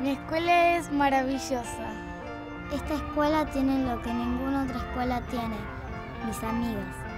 Mi escuela es maravillosa. Esta escuela tiene lo que ninguna otra escuela tiene, mis amigos.